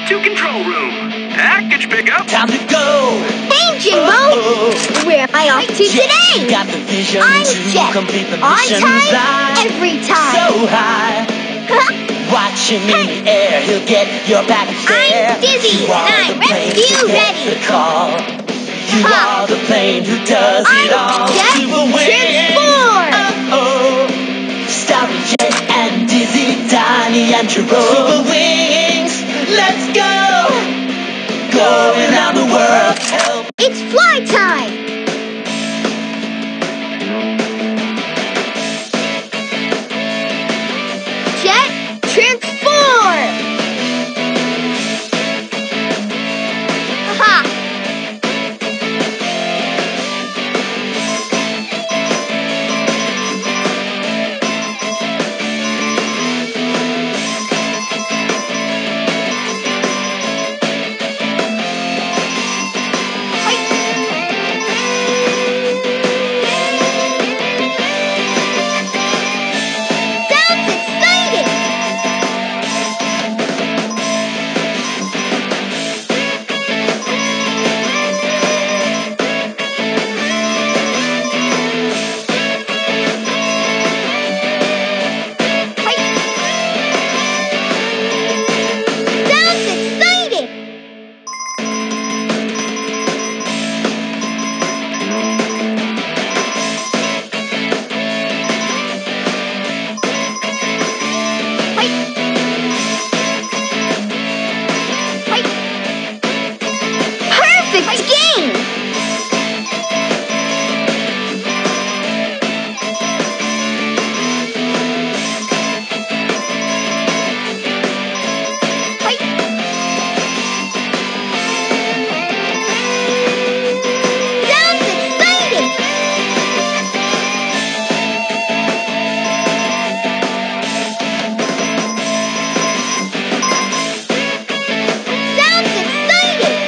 to control room. Package pickup. Time to go. Hey, Jimbo! Where am I off to today? Got the vision I'm to Jet. complete the On mission. time, every time. So high. Watch him in the air, he'll get your package there. I'm Dizzy, You are and I'm the plane rescue who gets ready. the call. You are the plane who does it all. I'm Jet Super wings. Transform! Oh, Starry Jet and Dizzy, Donnie and Jerome. Super wings, let's go. Going around the world. Help. It's fly time! Jet Transform! Aha! Sounds exciting! Sounds exciting! Perfect game! Sounds exciting! Sounds exciting!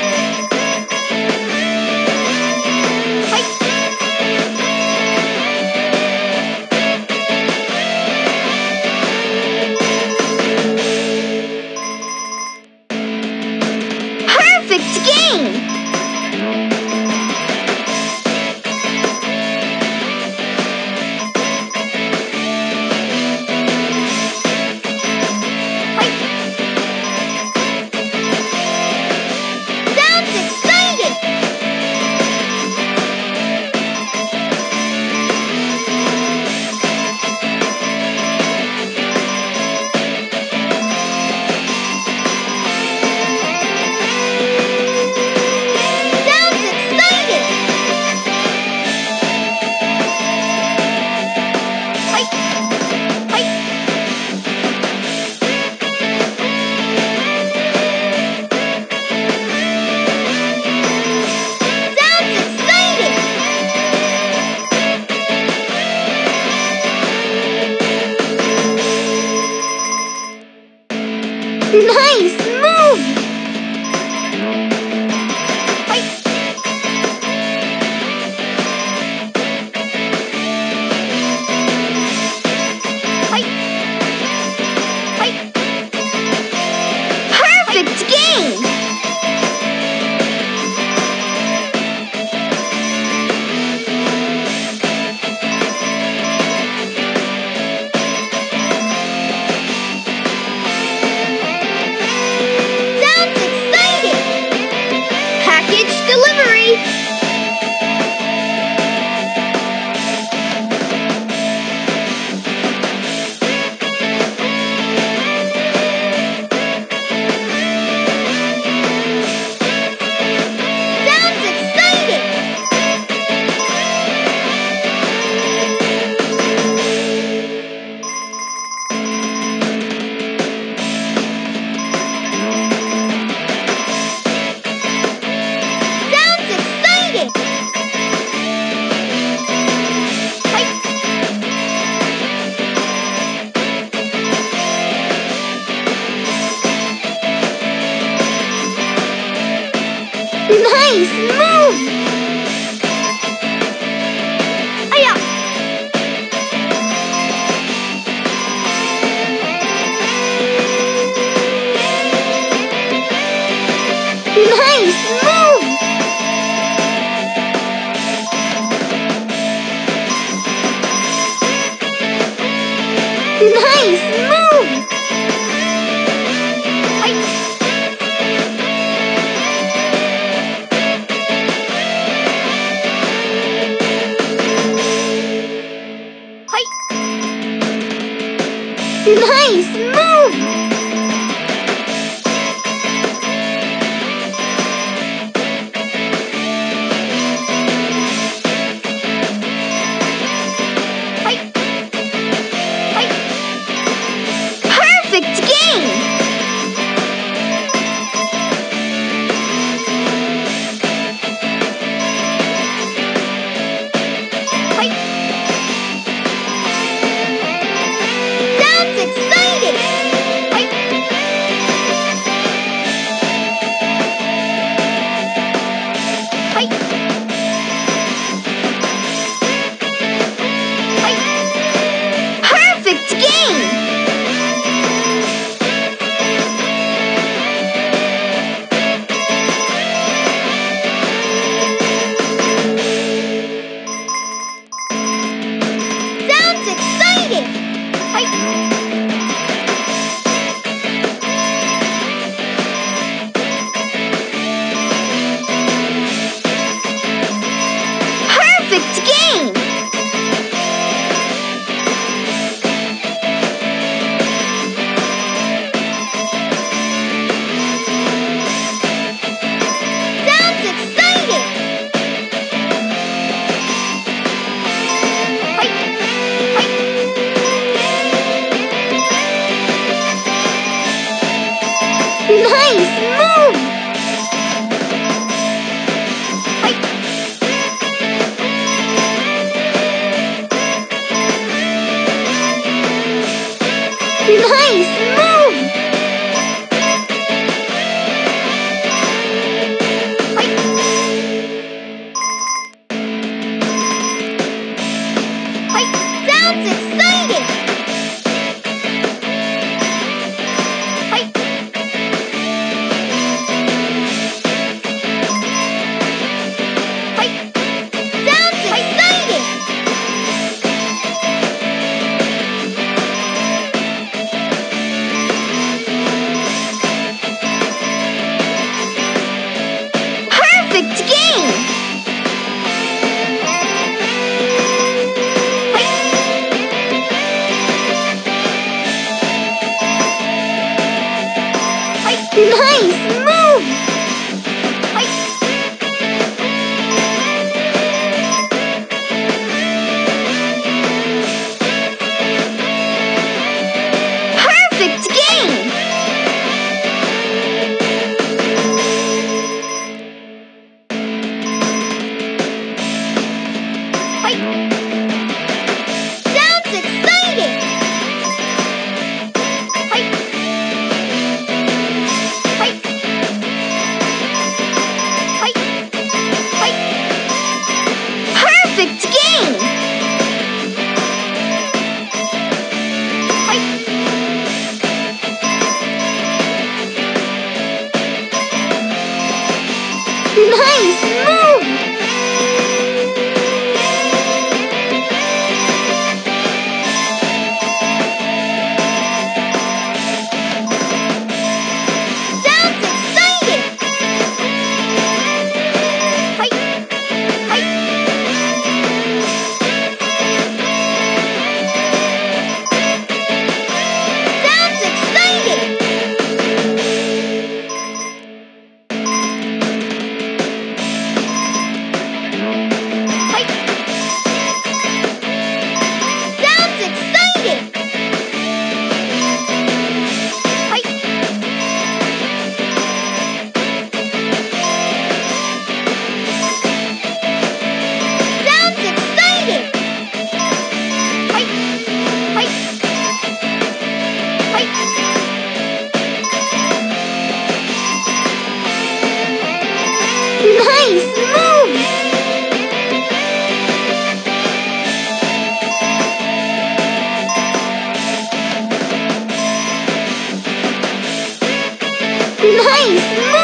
Perfect game! Sounds exciting! Sounds exciting! Sounds exciting! Nice move! Perfect game! Sounds exciting! Package delivery! Sounds exciting! Sounds exciting! Nice move! Aya! move! Nice move! Perfect game! That's exciting! Perfect game! Sounds exciting! Perfect game! Sounds exciting! Nice move! Nice move! Sounds exciting! Sounds exciting! Perfect game! Nice move! Perfect game! Sounds exciting! Perfect game! Nice move! Sounds exciting! Sounds exciting! Sounds exciting! Sounds exciting! Nice move! Nice move!